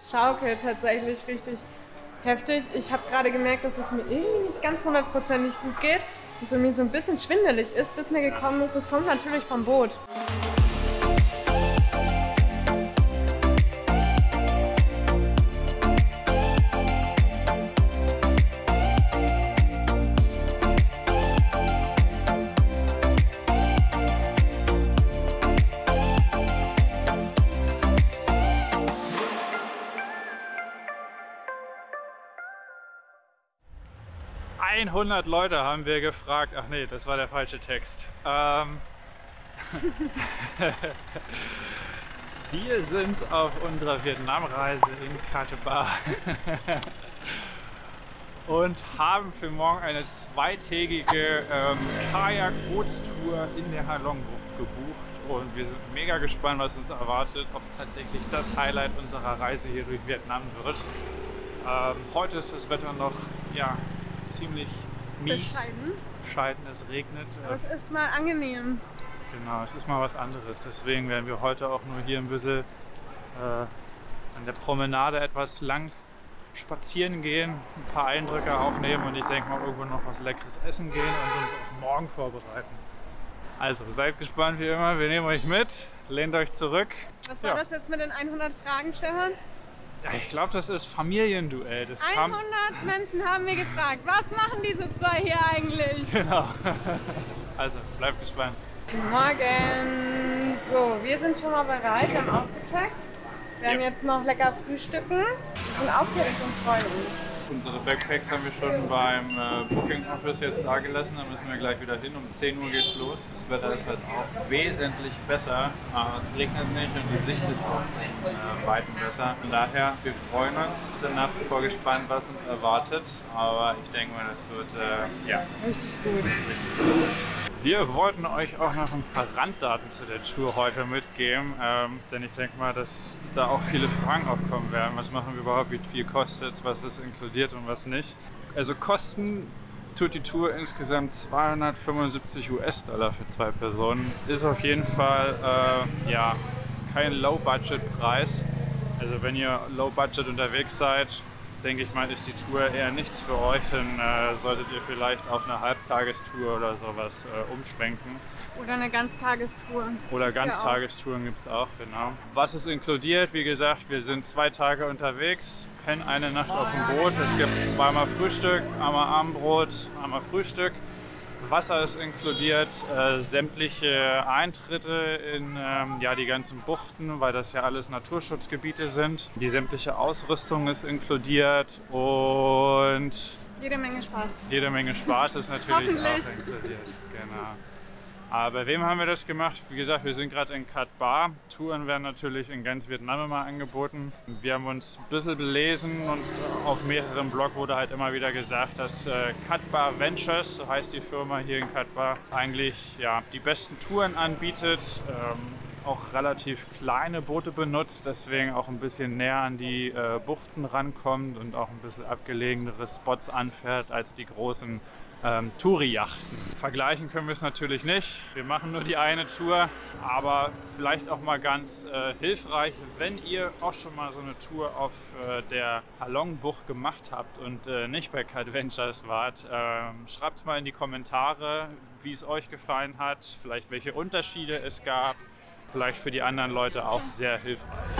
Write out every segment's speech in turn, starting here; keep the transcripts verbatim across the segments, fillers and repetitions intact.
schaukelt tatsächlich richtig heftig. Ich habe gerade gemerkt, dass es mir irgendwie nicht ganz hundertprozentig gut geht und so mir so ein bisschen schwindelig ist, bis mir gekommen ist, das kommt natürlich vom Boot. hundert Leute haben wir gefragt. Ach nee, das war der falsche Text. Ähm wir sind auf unserer Vietnamreise in Cat Ba und haben für morgen eine zweitägige ähm, Kajak-Bootstour in der Halong-Bucht gebucht und wir sind mega gespannt, was uns erwartet, ob es tatsächlich das Highlight unserer Reise hier durch Vietnam wird. Ähm, heute ist das Wetter noch, ja, ziemlich mies, bescheiden. bescheiden, es regnet. Aber es ist mal angenehm. Genau, es ist mal was anderes. Deswegen werden wir heute auch nur hier ein bisschen äh, an der Promenade etwas lang spazieren gehen, ein paar Eindrücke aufnehmen und ich denke mal irgendwo noch was Leckeres essen gehen und uns auf morgen vorbereiten. Also seid gespannt wie immer, wir nehmen euch mit, lehnt euch zurück. Was war ja. das jetzt mit den hundert Fragen, Stefan? Ja, ich glaube, das ist Familienduell. Das hundert Menschen haben wir gefragt, was machen diese zwei hier eigentlich? Genau. Also, bleibt gespannt. Guten Morgen. So, wir sind schon mal bereit, wir haben ausgecheckt. Wir ja. haben jetzt noch lecker frühstücken. Wir sind aufgeregt und freuen uns. Unsere Backpacks haben wir schon beim äh, Booking Office jetzt da gelassen. Da müssen wir gleich wieder hin. Um zehn Uhr geht's los. Das Wetter ist halt auch wesentlich besser. Aber es regnet nicht und die Sicht ist auch in äh, Weitem besser. Von daher, wir freuen uns, sind nach wie vor gespannt, was uns erwartet. Aber ich denke mal, das wird äh, ja, richtig gut. Richtig gut. Wir wollten euch auch noch ein paar Randdaten zu der Tour heute mitgeben, ähm, denn ich denke mal, dass da auch viele Fragen aufkommen werden. Was machen wir überhaupt, wie viel kostet es, was ist inkludiert und was nicht. Also kosten tut die Tour insgesamt zweihundertfünfundsiebzig US-Dollar für zwei Personen. Ist auf jeden Fall äh, ja, kein Low-Budget-Preis. Also wenn ihr Low-Budget unterwegs seid, denke ich mal, ist die Tour eher nichts für euch, dann äh, solltet ihr vielleicht auf eine Halbtagestour oder sowas äh, umschwenken. Oder eine Ganztagestour. Oder Ganztagestouren gibt es auch, genau. Was ist inkludiert? Wie gesagt, wir sind zwei Tage unterwegs, pennen eine Nacht auf dem Boot. Es gibt zweimal Frühstück, einmal Abendbrot, einmal Frühstück. Wasser ist inkludiert, äh, sämtliche Eintritte in ähm, ja, die ganzen Buchten, weil das ja alles Naturschutzgebiete sind. Die sämtliche Ausrüstung ist inkludiert und jede Menge Spaß. Jede Menge Spaß ist natürlich auch inkludiert. Genau. Aber bei wem haben wir das gemacht? Wie gesagt, wir sind gerade in Cat Ba. Touren werden natürlich in ganz Vietnam immer angeboten. Wir haben uns ein bisschen belesen und auf mehreren Blogs wurde halt immer wieder gesagt, dass äh, Cat Ba Ventures, so heißt die Firma hier in Cat Ba, eigentlich ja, die besten Touren anbietet. Ähm, auch relativ kleine Boote benutzt, deswegen auch ein bisschen näher an die äh, Buchten rankommt und auch ein bisschen abgelegenere Spots anfährt als die großen Ähm, Touri-Yachten. Vergleichen können wir es natürlich nicht. Wir machen nur die eine Tour, aber vielleicht auch mal ganz äh, hilfreich, wenn ihr auch schon mal so eine Tour auf äh, der Halong-Bucht gemacht habt und äh, nicht bei Cat Ventures wart. Ähm, schreibt es mal in die Kommentare, wie es euch gefallen hat, vielleicht welche Unterschiede es gab. Vielleicht für die anderen Leute auch sehr hilfreich.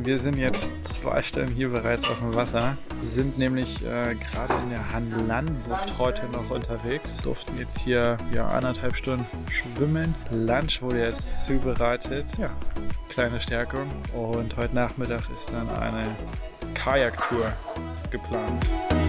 Wir sind jetzt zwei Stunden hier bereits auf dem Wasser. Wir sind nämlich äh, gerade in der Hanlan-Bucht heute noch unterwegs. Durften jetzt hier ja, anderthalb Stunden schwimmen. Lunch wurde jetzt zubereitet. Ja, kleine Stärkung. Und heute Nachmittag ist dann eine Kajaktour geplant.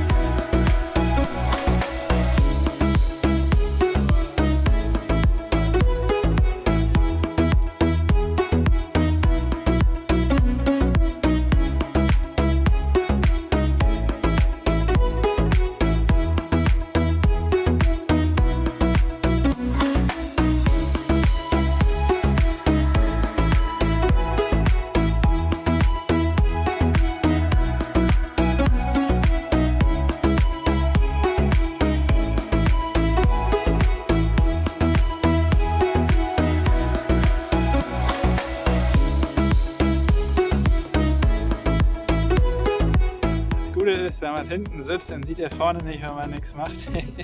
Wenn man hinten sitzt, dann sieht er vorne nicht, wenn man nichts macht.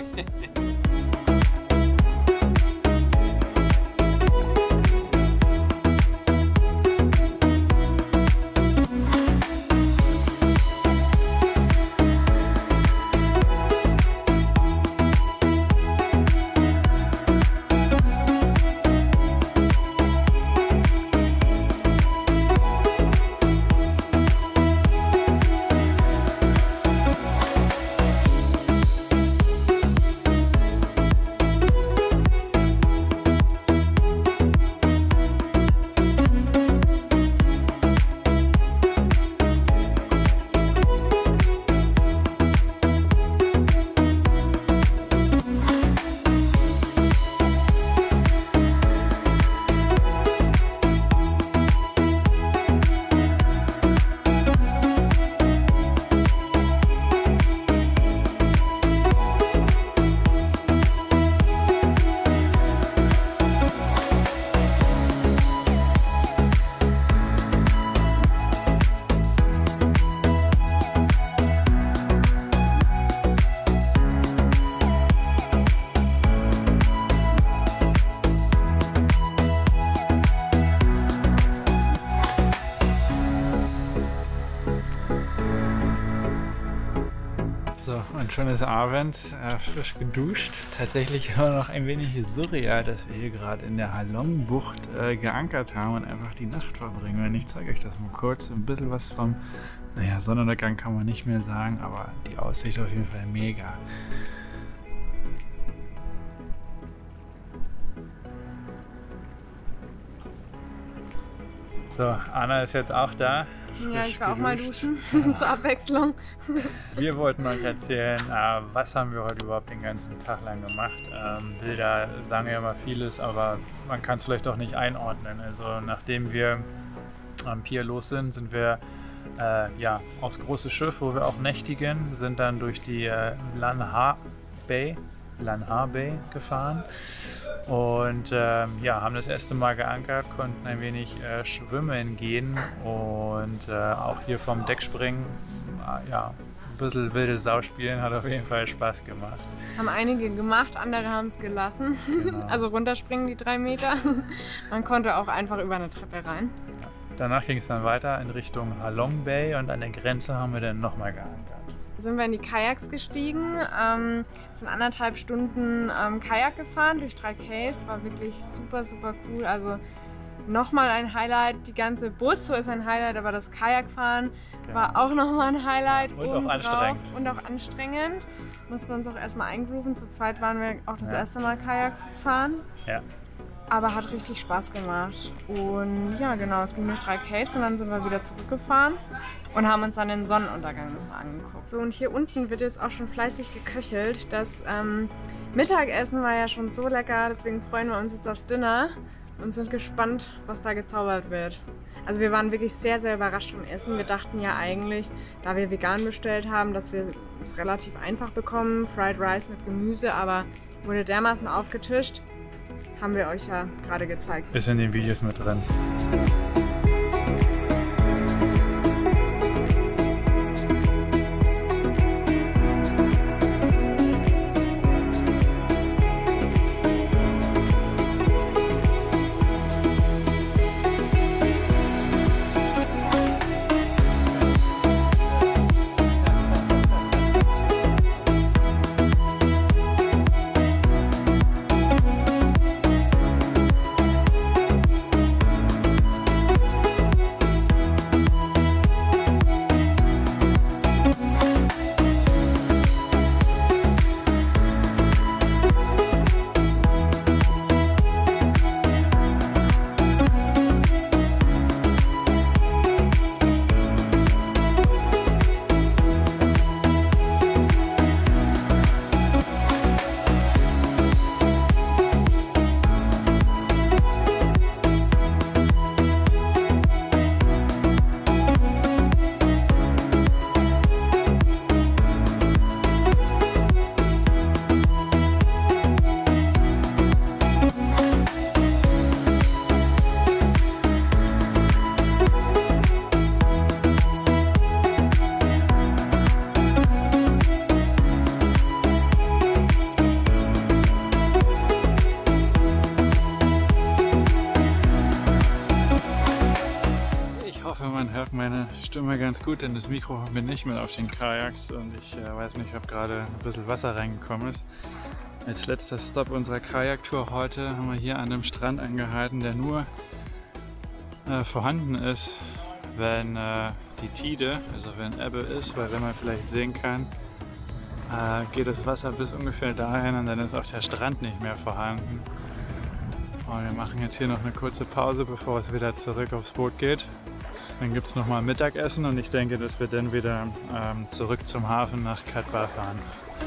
So, und schon ist Abend, äh, frisch geduscht. Tatsächlich immer noch ein wenig surreal, dass wir hier gerade in der Halong-Bucht äh, geankert haben und einfach die Nacht verbringen. Und ich zeige euch das mal kurz. Ein bisschen was vom, naja, Sonnenuntergang kann man nicht mehr sagen, aber die Aussicht auf jeden Fall mega. So, Anna ist jetzt auch da. Ja, ich war auch mal duschen, zur Abwechslung. Wir wollten euch erzählen, äh, was haben wir heute überhaupt den ganzen Tag lang gemacht. Ähm, Bilder sagen ja immer vieles, aber man kann es vielleicht auch nicht einordnen. Also nachdem wir am Pier los sind, sind wir äh, ja, aufs große Schiff, wo wir auch nächtigen, sind dann durch die äh, Lanha Bay, Lanha Bay gefahren. Und ähm, ja, haben das erste Mal geankert, konnten ein wenig äh, schwimmen gehen und äh, auch hier vom Deck springen, äh, ja, ein bisschen wilde Sau spielen, hat auf jeden Fall Spaß gemacht. Haben einige gemacht, andere haben es gelassen. Genau. Also runterspringen die drei Meter. Man konnte auch einfach über eine Treppe rein. Ja. Danach ging es dann weiter in Richtung Halong Bay und an der Grenze haben wir dann nochmal geankert. Sind wir in die Kajaks gestiegen, ähm, sind anderthalb Stunden ähm, Kajak gefahren durch drei Cays, war wirklich super, super cool. Also nochmal ein Highlight, die ganze Bus, so ist ein Highlight, aber das Kajakfahren genau. war auch nochmal ein Highlight. Und auch anstrengend. Und auch anstrengend. Mussten uns auch erstmal eingrooven, zu zweit waren wir auch das ja. erste Mal Kajak fahren. Ja. Aber hat richtig Spaß gemacht. Und ja, genau, es ging durch drei Caves und dann sind wir wieder zurückgefahren und haben uns dann den Sonnenuntergang nochmal angeguckt. So, und hier unten wird jetzt auch schon fleißig geköchelt. Das ähm, Mittagessen war ja schon so lecker, deswegen freuen wir uns jetzt aufs Dinner und sind gespannt, was da gezaubert wird. Also wir waren wirklich sehr, sehr überrascht vom Essen. Wir dachten ja eigentlich, da wir vegan bestellt haben, dass wir es relativ einfach bekommen, Fried Rice mit Gemüse, aber wurde dermaßen aufgetischt. Haben wir euch ja gerade gezeigt. Ist in den Videos mit drin. läuft immer ganz gut, denn das Mikro haben wir nicht mit auf den Kajaks und ich äh, weiß nicht, ob gerade ein bisschen Wasser reingekommen ist. Als letzter Stop unserer Kajaktour heute haben wir hier an dem Strand angehalten, der nur äh, vorhanden ist, wenn äh, die Tide, also wenn Ebbe ist, weil wenn man vielleicht sehen kann, äh, geht das Wasser bis ungefähr dahin und dann ist auch der Strand nicht mehr vorhanden. Und wir machen jetzt hier noch eine kurze Pause, bevor es wieder zurück aufs Boot geht. Dann gibt es nochmal Mittagessen und ich denke, dass wir dann wieder ähm, zurück zum Hafen nach Cat Ba fahren.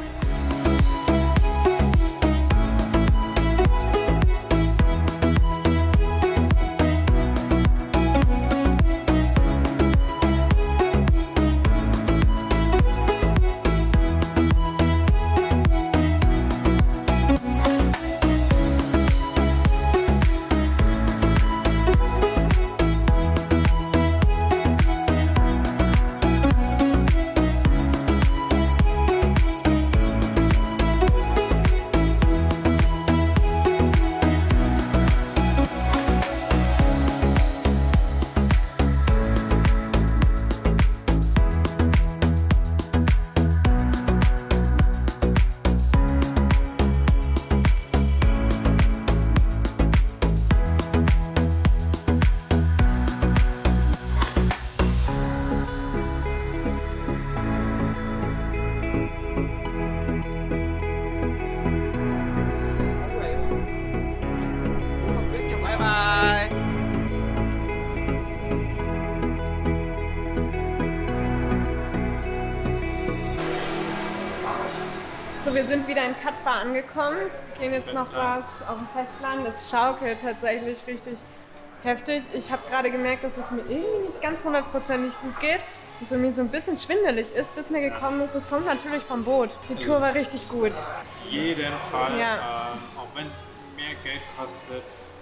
So, wir sind wieder in Cat Ba angekommen, gehen jetzt noch was auf dem Festland. Es schaukelt tatsächlich richtig heftig. Ich habe gerade gemerkt, dass es mir irgendwie nicht ganz hundertprozentig gut geht und so mir so ein bisschen schwindelig ist, bis mir gekommen ist. Das kommt natürlich vom Boot. Die Tour war richtig gut. Auf jeden Fall, ja. ähm, auch wenn es mehr Geld kostet.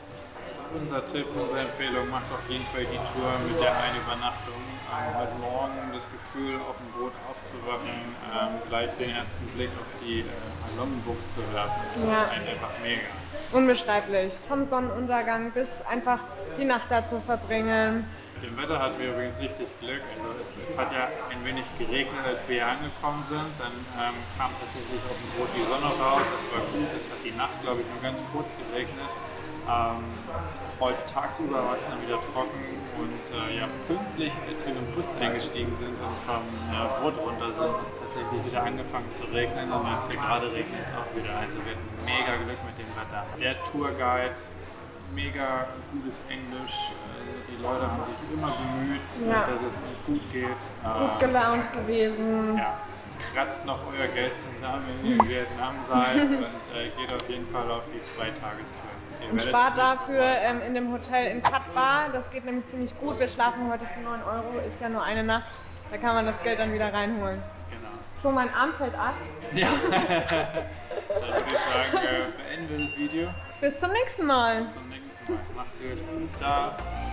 Unser Tipp, unsere Empfehlung, macht auf jeden Fall die Tour mit der einen Übernachtung. Ähm, heute Morgen das Gefühl, auf dem Boot aufzuwachen, ähm, gleich den ersten Blick auf die äh, Halong-Bucht zu werfen. Das ja. ist einfach mega. Unbeschreiblich. Vom Sonnenuntergang bis einfach die Nacht da zu verbringen. Mit dem Wetter hatten wir übrigens richtig Glück. Also es, es hat ja ein wenig geregnet, als wir hier angekommen sind. Dann ähm, kam tatsächlich auf dem Boot die Sonne raus. Es war gut. Es hat die Nacht, glaube ich, nur ganz kurz geregnet. Ähm, heute tagsüber war es dann wieder trocken und äh, ja, pünktlich, als wir im Bus eingestiegen sind und vom äh, Boot runter sind, ist tatsächlich wieder angefangen zu regnen und als hier gerade regnet es auch wieder. Also wir hatten mega Glück mit dem Wetter. Der Tourguide, mega gutes Englisch, also die Leute haben sich immer bemüht, ja. dass es uns gut geht. Gut gelaunt gewesen. Ja. Kratzt noch euer Geld zusammen, wenn ihr in Vietnam seid und äh, geht auf jeden Fall auf die Zweitagestour. Und spart dafür ähm, in dem Hotel in Cat Ba. Das geht nämlich ziemlich gut. Wir schlafen heute für neun Euro, ist ja nur eine Nacht. Da kann man das Geld dann wieder reinholen. Genau. So, mein Arm fällt ab. Ja. Dann würde ich sagen, äh, beenden wir das Video. Bis zum nächsten Mal. Bis zum nächsten Mal. Macht's gut. Ciao.